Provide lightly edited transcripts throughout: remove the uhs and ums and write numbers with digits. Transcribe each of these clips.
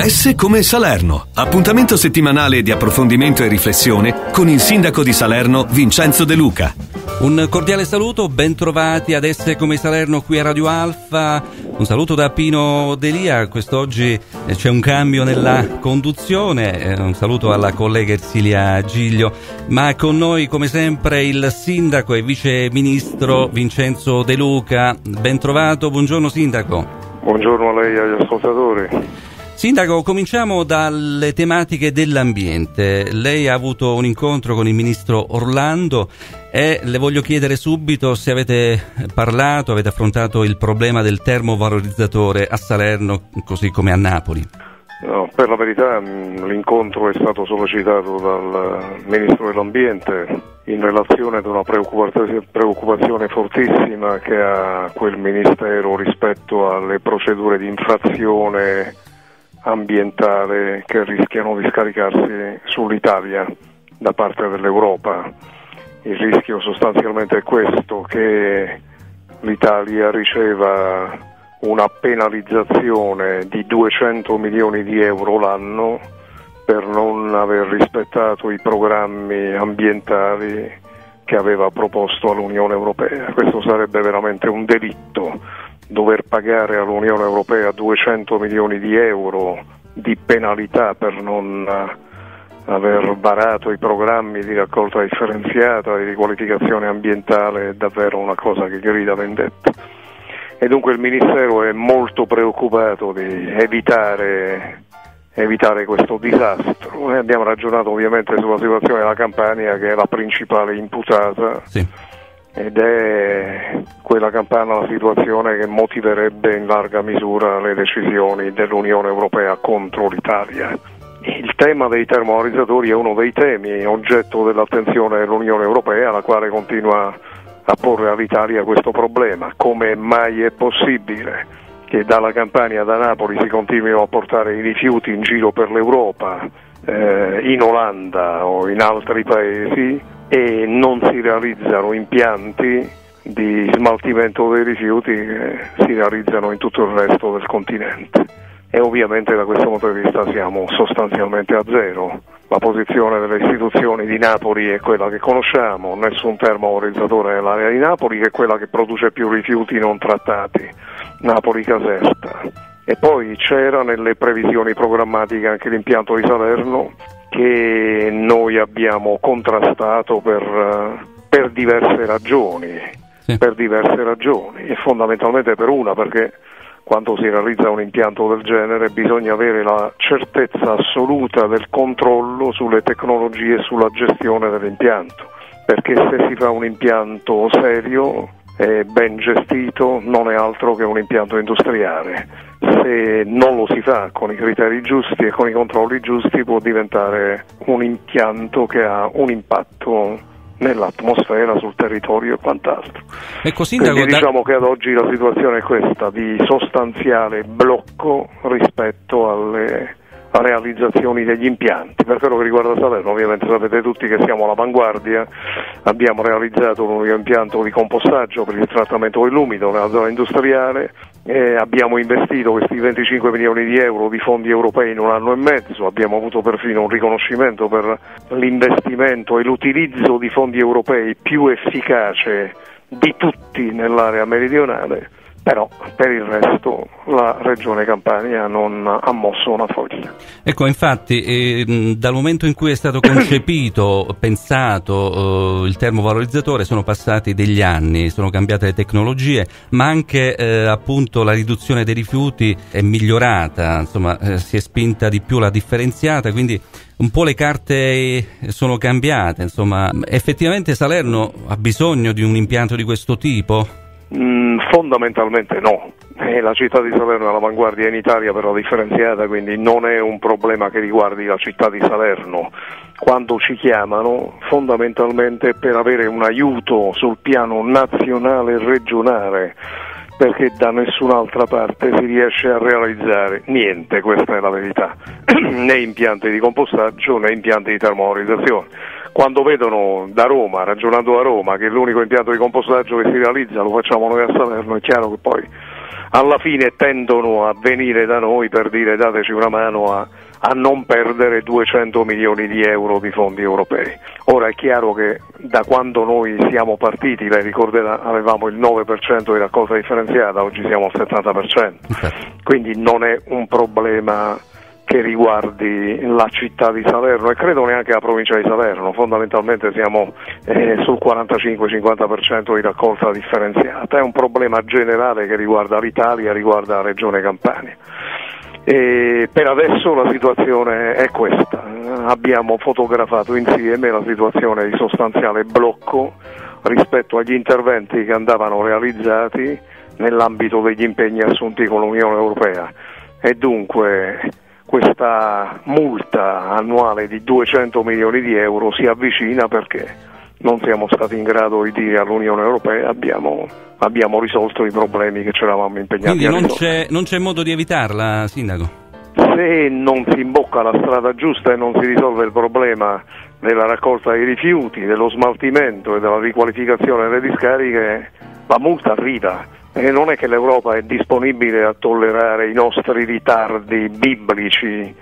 S come Salerno. Appuntamento settimanale di approfondimento e riflessione con il sindaco di Salerno, Vincenzo De Luca. Un cordiale saluto, ben trovati ad S come Salerno qui a Radio Alfa. Un saluto da Pino Delia. Quest'oggi c'è un cambio nella conduzione. Un saluto alla collega Ersilia Giglio. Ma con noi, come sempre, il sindaco e vice ministro Vincenzo De Luca. Ben trovato, buongiorno sindaco. Buongiorno a lei e agli ascoltatori. Sindaco, cominciamo dalle tematiche dell'ambiente. Lei ha avuto un incontro con il ministro Orlando e le voglio chiedere subito se avete affrontato il problema del termovalorizzatore a Salerno, così come a Napoli. No, per la verità l'incontro è stato sollecitato dal Ministro dell'Ambiente in relazione ad una preoccupazione fortissima che ha quel Ministero rispetto alle procedure di infrazione ambientale che rischiano di scaricarsi sull'Italia da parte dell'Europa. Il rischio sostanzialmente è questo, che l'Italia riceva una penalizzazione di 200 milioni di euro l'anno per non aver rispettato i programmi ambientali che aveva proposto all'Unione Europea. Questo sarebbe veramente un delitto, dover pagare all'Unione Europea 200 milioni di euro di penalità per non aver varato i programmi di raccolta differenziata e di qualificazione ambientale è davvero una cosa che grida vendetta. E dunque il Ministero è molto preoccupato di evitare questo disastro. Noi abbiamo ragionato ovviamente sulla situazione della Campania, che è la principale imputata. Sì. Ed è quella campana la situazione che motiverebbe in larga misura le decisioni dell'Unione Europea contro l'Italia. Il tema dei termovalorizzatori è uno dei temi oggetto dell'attenzione dell'Unione Europea, la quale continua a porre all'Italia questo problema. Come mai è possibile che dalla Campania, da Napoli, si continuino a portare i rifiuti in giro per l'Europa, in Olanda o in altri paesi, e non si realizzano impianti di smaltimento dei rifiuti che si realizzano in tutto il resto del continente? E ovviamente da questo punto di vista siamo sostanzialmente a zero. La posizione delle istituzioni di Napoli è quella che conosciamo: nessun termovalorizzatore nell'area di Napoli, che è quella che produce più rifiuti non trattati, Napoli-Caserta. E poi c'era nelle previsioni programmatiche anche l'impianto di Salerno, che noi abbiamo contrastato per diverse ragioni, e fondamentalmente per una, perché quando si realizza un impianto del genere bisogna avere la certezza assoluta del controllo sulle tecnologie e sulla gestione dell'impianto, perché se si fa un impianto serio e ben gestito non è altro che un impianto industriale. Se non lo si fa con i criteri giusti e con i controlli giusti, può diventare un impianto che ha un impatto nell'atmosfera, sul territorio e quant'altro. Ecco, sindaco, quindi diciamo che ad oggi la situazione è questa, di sostanziale blocco rispetto alle realizzazioni degli impianti. Per quello che riguarda Salerno, ovviamente sapete tutti che siamo all'avanguardia. Abbiamo realizzato un unico impianto di compostaggio per il trattamento dell'umido nella zona industriale, e abbiamo investito questi 25 milioni di euro di fondi europei in un anno e mezzo. Abbiamo avuto perfino un riconoscimento per l'investimento e l'utilizzo di fondi europei più efficace di tutti nell'area meridionale. Però per il resto la Regione Campania non ha mosso una foglia. Ecco, infatti dal momento in cui è stato concepito, pensato il termovalorizzatore, sono passati degli anni, sono cambiate le tecnologie, ma anche appunto la riduzione dei rifiuti è migliorata, insomma si è spinta di più la differenziata, quindi un po' le carte sono cambiate. Insomma, effettivamente Salerno ha bisogno di un impianto di questo tipo? Fondamentalmente no. La città di Salerno è all'avanguardia in Italia per la differenziata, quindi non è un problema che riguardi la città di Salerno. Quando ci chiamano, fondamentalmente per avere un aiuto sul piano nazionale e regionale, perché da nessun'altra parte si riesce a realizzare niente, questa è la verità, né impianti di compostaggio né impianti di termovalorizzazione. Quando vedono da Roma, ragionando a Roma, che l'unico impianto di compostaggio che si realizza lo facciamo noi a Salerno, è chiaro che poi alla fine tendono a venire da noi per dire dateci una mano a non perdere 200 milioni di euro di fondi europei. Ora è chiaro che da quando noi siamo partiti, lei ricorderà, avevamo il 9% di raccolta differenziata, oggi siamo al 70%, quindi non è un problema che riguardi la città di Salerno e credo neanche la provincia di Salerno, fondamentalmente siamo sul 45-50% di raccolta differenziata, è un problema generale che riguarda l'Italia, riguarda la regione Campania. E per adesso la situazione è questa, abbiamo fotografato insieme la situazione di sostanziale blocco rispetto agli interventi che andavano realizzati nell'ambito degli impegni assunti con l'Unione Europea e dunque questa multa annuale di 200 milioni di euro si avvicina perché non siamo stati in grado di dire all'Unione Europea abbiamo risolto i problemi che ci eravamo impegnati a risolvere. Quindi non c'è modo di evitarla, Sindaco? Se non si imbocca la strada giusta e non si risolve il problema della raccolta dei rifiuti, dello smaltimento e della riqualificazione delle discariche, la multa arriva. E non è che l'Europa è disponibile a tollerare i nostri ritardi biblici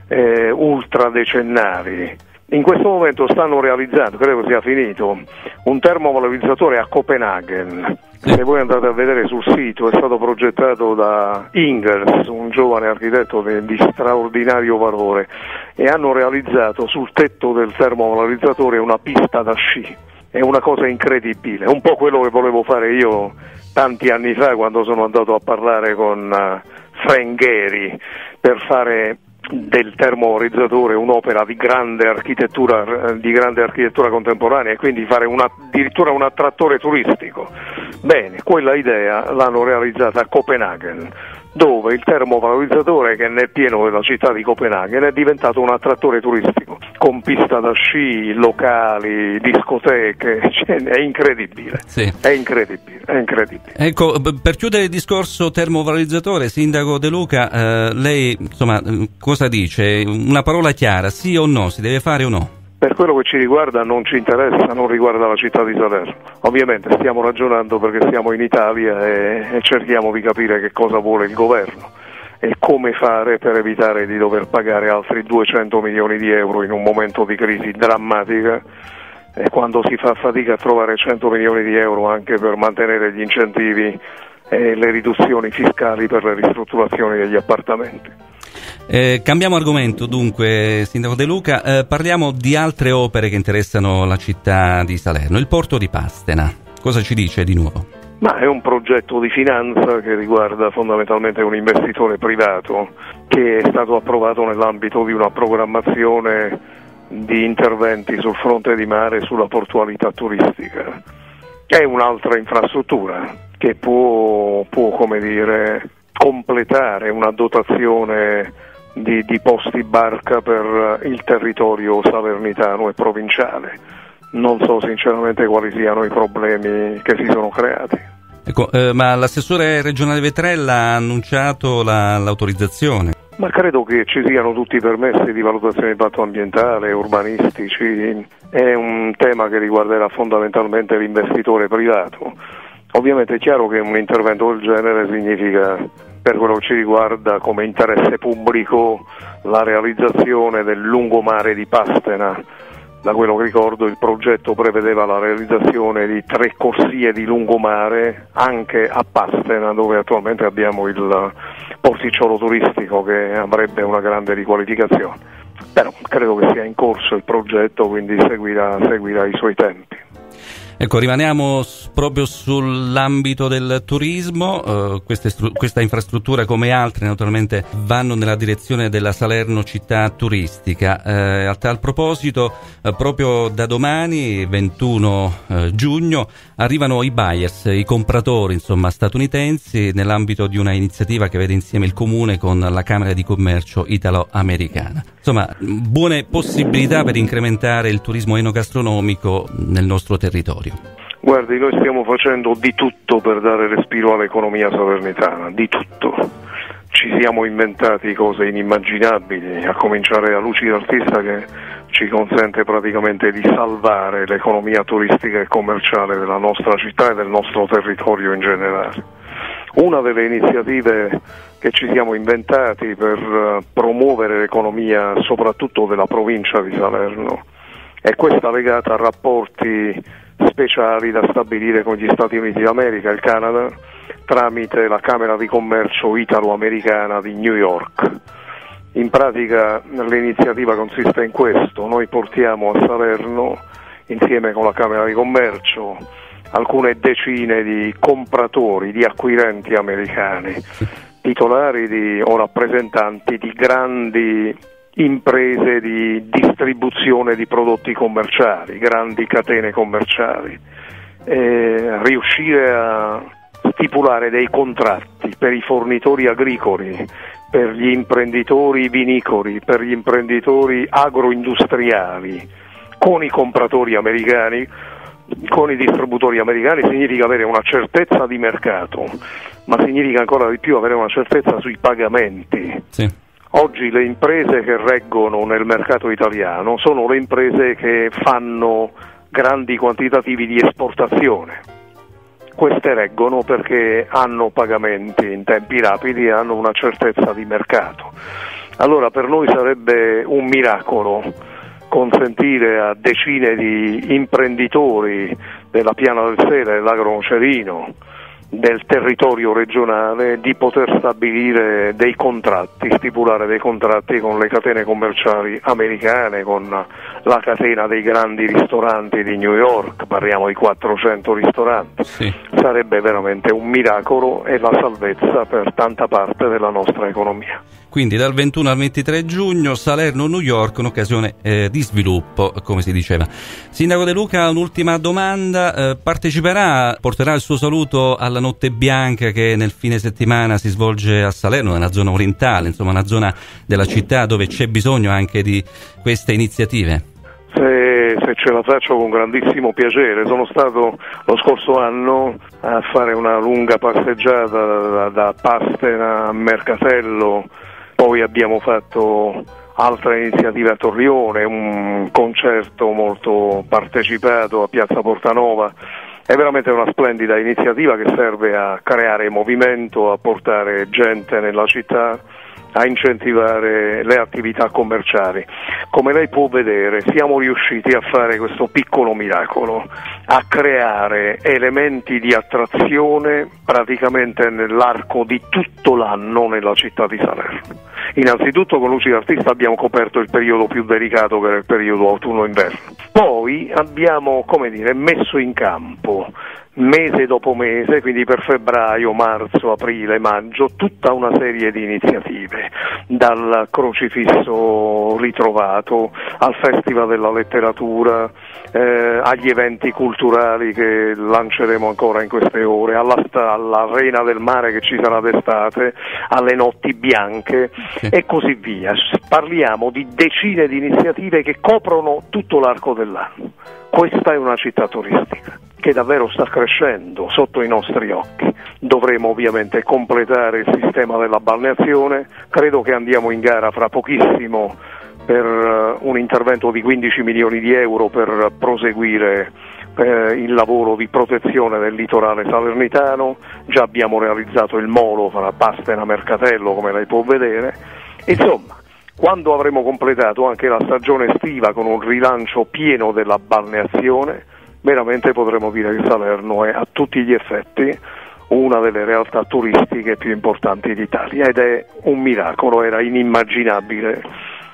ultradecennali. In questo momento stanno realizzando, credo sia finito, un termovalorizzatore a Copenaghen. Se voi andate a vedere sul sito, è stato progettato da Ingels, un giovane architetto di straordinario valore, e hanno realizzato sul tetto del termovalorizzatore una pista da sci. È una cosa incredibile, un po' quello che volevo fare io tanti anni fa quando sono andato a parlare con Frank Gehry per fare del termovalorizzatore un'opera di grande architettura contemporanea e quindi fare addirittura un attrattore turistico. Bene, quella idea l'hanno realizzata a Copenaghen, dove il termovalorizzatore, che è nel pieno della città di Copenaghen, è diventato un attrattore turistico con pista da sci, locali, discoteche, è incredibile. Sì. È incredibile. Ecco, per chiudere il discorso termovalorizzatore, Sindaco De Luca, lei insomma cosa dice? Una parola chiara, sì o no? Si deve fare o no? Per quello che ci riguarda non ci interessa, non riguarda la città di Salerno. Ovviamente stiamo ragionando perché siamo in Italia e cerchiamo di capire che cosa vuole il governo e come fare per evitare di dover pagare altri 200 milioni di euro in un momento di crisi drammatica e quando si fa fatica a trovare 100 milioni di euro anche per mantenere gli incentivi e le riduzioni fiscali per le ristrutturazioni degli appartamenti. Cambiamo argomento dunque, Sindaco De Luca, parliamo di altre opere che interessano la città di Salerno, il porto di Pastena, cosa ci dice di nuovo? Ma è un progetto di finanza che riguarda fondamentalmente un investitore privato che è stato approvato nell'ambito di una programmazione di interventi sul fronte di mare e sulla portualità turistica. È un'altra infrastruttura che può come dire, completare una dotazione di posti barca per il territorio salernitano e provinciale. Non so sinceramente quali siano i problemi che si sono creati. Ecco, ma l'assessore regionale Vetrella ha annunciato l'autorizzazione. Ma credo che ci siano tutti i permessi di valutazione di impatto ambientale, urbanistici, è un tema che riguarderà fondamentalmente l'investitore privato. Ovviamente è chiaro che un intervento del genere significa, per quello che ci riguarda, come interesse pubblico, la realizzazione del lungomare di Pastena. Da quello che ricordo il progetto prevedeva la realizzazione di 3 corsie di lungomare anche a Pastena, dove attualmente abbiamo il porticciolo turistico che avrebbe una grande riqualificazione. Però credo che sia in corso il progetto, quindi seguirà i suoi tempi. Ecco, rimaniamo proprio sull'ambito del turismo, questa infrastruttura come altre naturalmente vanno nella direzione della Salerno città turistica. A tal proposito, proprio da domani, 21 giugno, arrivano i buyers, i compratori insomma statunitensi nell'ambito di una iniziativa che vede insieme il Comune con la Camera di Commercio italo-americana. Insomma, buone possibilità per incrementare il turismo enogastronomico nel nostro territorio. Guardi, noi stiamo facendo di tutto per dare respiro all'economia salernitana, di tutto. Ci siamo inventati cose inimmaginabili, a cominciare da Luci d'Artista che ci consente praticamente di salvare l'economia turistica e commerciale della nostra città e del nostro territorio in generale. Una delle iniziative che ci siamo inventati per promuovere l'economia soprattutto della provincia di Salerno è questa legata a rapporti speciali da stabilire con gli Stati Uniti d'America e il Canada tramite la Camera di Commercio italo-americana di New York. In pratica l'iniziativa consiste in questo: noi portiamo a Salerno, insieme con la Camera di Commercio, alcune decine di compratori, di acquirenti americani, titolari o rappresentanti di grandi imprese di distribuzione di prodotti commerciali, grandi catene commerciali, riuscire a stipulare dei contratti per i fornitori agricoli, per gli imprenditori vinicoli, per gli imprenditori agroindustriali, con i compratori americani, con i distributori americani, significa avere una certezza di mercato, ma significa ancora di più avere una certezza sui pagamenti. Sì. Oggi le imprese che reggono nel mercato italiano sono le imprese che fanno grandi quantitativi di esportazione. Queste reggono perché hanno pagamenti in tempi rapidi e hanno una certezza di mercato. Allora per noi sarebbe un miracolo consentire a decine di imprenditori della Piana del Sele, dell'Agro Nocerino, del territorio regionale di poter stabilire dei contratti, stipulare dei contratti con le catene commerciali americane, con la catena dei grandi ristoranti di New York, parliamo di 400 ristoranti. Sì. Sarebbe veramente un miracolo e la salvezza per tanta parte della nostra economia. Quindi dal 21 al 23 giugno Salerno-New York, un'occasione di sviluppo, come si diceva. Sindaco De Luca, un'ultima domanda. Porterà il suo saluto alla Notte Bianca che nel fine settimana si svolge a Salerno, nella zona orientale, insomma una zona della città dove c'è bisogno anche di queste iniziative? Se ce la faccio con grandissimo piacere. Sono stato lo scorso anno a fare una lunga passeggiata da Pastena a Mercatello. Poi abbiamo fatto altre iniziative a Torrione, un concerto molto partecipato a Piazza Portanova. È veramente una splendida iniziativa che serve a creare movimento, a portare gente nella città, a incentivare le attività commerciali. Come lei può vedere, siamo riusciti a fare questo piccolo miracolo, a creare elementi di attrazione praticamente nell'arco di tutto l'anno nella città di Salerno. Innanzitutto con Luci d'Artista abbiamo coperto il periodo più delicato, che era il periodo autunno-inverno. Poi abbiamo, messo in campo mese dopo mese, quindi per febbraio, marzo, aprile, maggio, tutta una serie di iniziative, dal crocifisso ritrovato al Festival della Letteratura, agli eventi culturali che lanceremo ancora in queste ore, all'Arena del Mare che ci sarà d'estate, alle Notti Bianche e così via. Parliamo di decine di iniziative che coprono tutto l'arco dell'anno. Questa è una città turistica che davvero sta crescendo sotto i nostri occhi. Dovremo ovviamente completare il sistema della balneazione. Credo che andiamo in gara fra pochissimo per un intervento di 15 milioni di euro per proseguire il lavoro di protezione del litorale salernitano. Già abbiamo realizzato il molo fra Pastena e Mercatello, come lei può vedere. Insomma, quando avremo completato anche la stagione estiva con un rilancio pieno della balneazione, veramente potremo dire che Salerno è a tutti gli effetti una delle realtà turistiche più importanti d'Italia, ed è un miracolo. Era inimmaginabile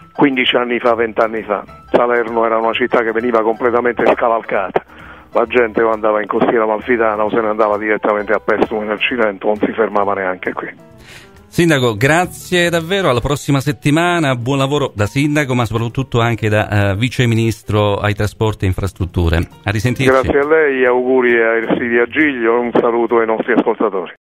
15 anni fa, 20 anni fa. Salerno era una città che veniva completamente scavalcata. La gente o andava in Costiera Amalfitana o se ne andava direttamente a Paestum nel Cilento, non si fermava neanche qui. Sindaco, grazie davvero, alla prossima settimana, buon lavoro da sindaco ma soprattutto anche da vice ministro ai trasporti e infrastrutture. A risentirci. Grazie a lei, auguri a Ersilia Giglio e un saluto ai nostri ascoltatori.